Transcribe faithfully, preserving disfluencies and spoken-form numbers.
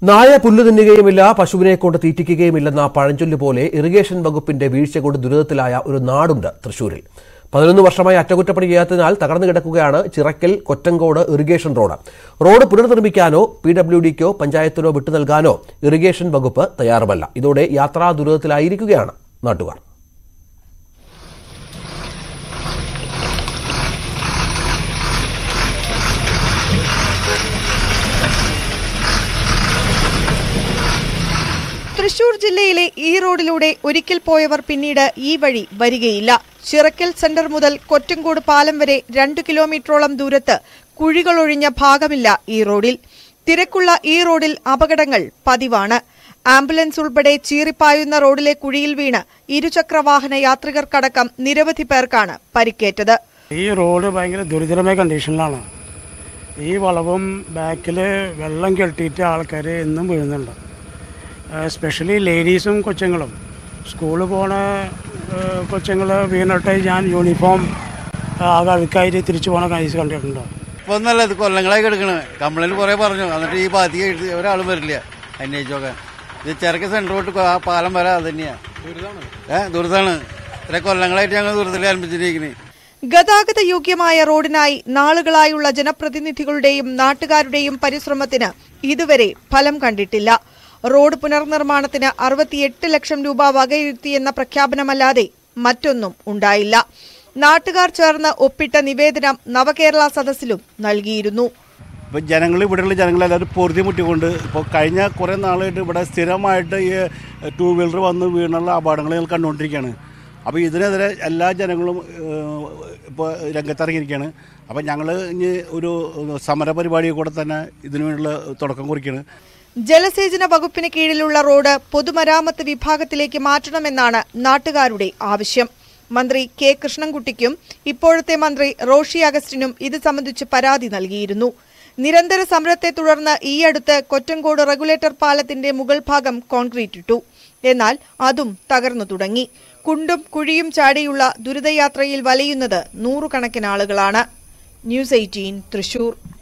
നായ പുല്ലു തിന്നുകയുമില്ല, പശുവിനെ കൊണ്ട് തീറ്റിക്കുകയുമില്ലെന്ന പഴഞ്ചൊല്ല് പോലെ ഇറിഗേഷൻ വകുപ്പിന്റെ വീഴ്ച കൊണ്ട് ദുരിതത്തിലായ ഒരു നാടുണ്ട് തൃശൂരിൽ. പതിനൊന്ന് വർഷമായി അറ്റകുറ്റപ്പണി ചെയ്യാത്തതിനാൽ തകർന്നു കിടക്കുകയാണ് Chirakkal Kottangode irrigation road. Road പുനർനിർമ്മിക്കാനോ പി ഡബ്ല്യു ഡിക്കോ പഞ്ചായത്തിനോ വിട്ടു നൽകാനോ ഇറിഗേഷൻ വകുപ്പ് തയ്യാറുമല്ല. ഇതോടെ യാത്രാ ദുരിതത്തിലായിരിക്കുകയാണ് നാട്ടുകാർ. തൃശൂർ ജില്ലയിലെ ഈ റോഡിലൂടെ ഒരിക്കൽ പോയവർ പിന്നീട് ഈ വഴി വരികയില്ല. ചിറക്കൽ സെന്റർ മുതൽ കൊറ്റങ്കോട് പാലം വരെ രണ്ടു കിലോമീറ്ററോളം ദൂരത്ത് കുഴികളൊഴിഞ്ഞ ഭാഗമില്ല ഈ റോഡിൽ. തിരക്കുള്ള ഈ റോഡിൽ അപകടങ്ങൾ പതിവാണ്. ആംബുലൻസ് ഉൾപ്പെടെ ചീറിപ്പായുന്ന റോഡിലെ കുഴിയിൽ വീണ് ഇരുചക്രവാഹന യാത്രികർക്കടക്കം നിരവധി പേർക്കാണ് പരിക്കേറ്റത്. ഈ റോഡ് ഭയങ്കര ദുരിതരമായ കണ്ടീഷനിലാണ്. ഈ വളവും ബാക്കിൽ വെള്ളം കെട്ടിയിട്ട് ആൾക്കാർ എന്നും വീഴുന്നുണ്ട്. എസ്പെഷ്യലി ലേഡീസും കൊച്ചുങ്ങളും. സ്കൂളിൽ പോണ കൊച്ചുങ്ങൾ വീണിട്ട് ഞാൻ യൂണിഫോം ആകെ അഴുക്കായിട്ട് തിരിച്ചു പോണ കേസ് കണ്ടിട്ടുണ്ടോ? ഇപ്പോൾ ഒന്നല്ല, ഇത് കൊല്ലങ്ങളായി കിടക്കണത്. കംപ്ലൈൻറ്റ് കുറേ പറഞ്ഞു, എന്നിട്ട് ഈ ബാധിക ഒരാളും വരില്ല അന്വേഷിച്ചൊക്കെ. ഇത് ചെറുക്ക സെൻറ്റർ തൊട്ട് ആ പാലം വരെ അത് തന്നെയാണ്. ഏഹ് ദുരിതമാണ്. ഇത്ര കൊല്ലങ്ങളായിട്ട് ഞങ്ങൾ ദുരിതത്തിൽ ആരംഭിച്ചിരിക്കുന്നത്. ഗതാഗത യോഗ്യമായ റോഡിനായി നാളുകളായുള്ള ജനപ്രതിനിധികളുടെയും നാട്ടുകാരുടെയും പരിശ്രമത്തിന് ഇതുവരെ ഫലം കണ്ടിട്ടില്ല. റോഡ് പുനർനിർമ്മാണത്തിന് അറുപത്തിയെട്ട് ലക്ഷം രൂപ വകയിരുത്തിയെന്ന പ്രഖ്യാപനമല്ലാതെ മറ്റൊന്നും ഉണ്ടായില്ല. നാട്ടുകാർ ചേർന്ന് ഒപ്പിട്ട നിവേദനം നവകേരള സദസ്സിലും നൽകിയിരുന്നു. ഇപ്പോൾ ജനങ്ങൾ ഇവിടെയുള്ള ജനങ്ങളെല്ലാവരും പൊറുതിമുട്ടിക്കൊണ്ട് ഇപ്പോൾ കഴിഞ്ഞ കുറേ നാളായിട്ട് ഇവിടെ സ്ഥിരമായിട്ട് ഈ ടൂ വീലർ വന്ന് വീണുള്ള അപകടങ്ങൾ ഞങ്ങൾ കണ്ടുകൊണ്ടിരിക്കുകയാണ്. അപ്പോൾ ഇതിനെതിരെ എല്ലാ ജനങ്ങളും ഇപ്പോൾ രംഗത്തിറങ്ങിയിരിക്കുകയാണ്. അപ്പോൾ ഞങ്ങൾ ഇനി ഒരു സമരപരിപാടി കൂടെ തന്നെ ഇതിനു വേണ്ടിയുള്ള തുടക്കം കുറിക്കുകയാണ്. ജലസേചന വകുപ്പിന് കീഴിലുള്ള റോഡ് പൊതുമരാമത്ത് വിഭാഗത്തിലേക്ക് മാറ്റണമെന്നാണ് നാട്ടുകാരുടെ ആവശ്യം. മന്ത്രി കെ കൃഷ്ണൻകുട്ടിക്കും ഇപ്പോഴത്തെ മന്ത്രി റോഷി അഗസ്റ്റിനും ഇത് സംബന്ധിച്ച് പരാതി നൽകിയിരുന്നു. നിരന്തര സമരത്തെ തുടർന്ന് ഈയടുത്ത് കൊറ്റങ്കോട് റെഗുലേറ്റർ പാലത്തിന്റെ മുകൾ ഭാഗം കോൺക്രീറ്റ് ഇട്ടു. എന്നാൽ അതും തകർന്നു തുടങ്ങി. കുണ്ടും കുഴിയും ചാടിയുള്ള ദുരിതയാത്രയിൽ വലയുന്നത് നൂറുകണക്കിന് ആളുകളാണ്. News eighteen Thrissur.